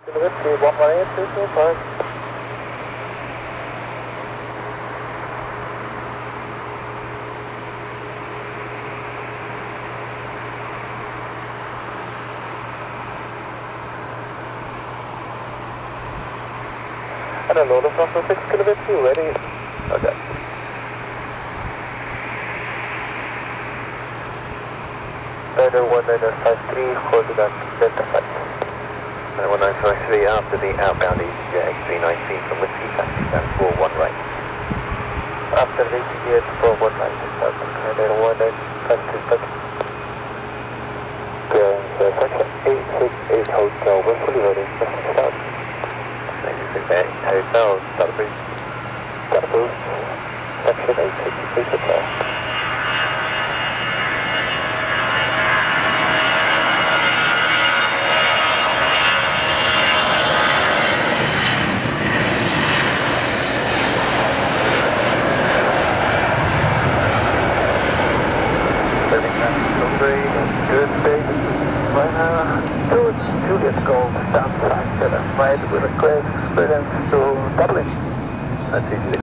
Whiskey 118, 225. And a load of Bravo 6 kilobits, you ready? Okay. Rider 1953, coordinate Delta Flight. 1953 after the outbound EasyJet X319 from Whiskey Taxi stand 41 right. After the EasyJet 419, Rider 1953. Section 868 Hotel, we're fully ready. Mr. Start. 868 Hotel, start boost. Start boost. Section 868 Hotel. Good day. Juliet Golf, stand track, right with a clear experience to Dublin. That's easy.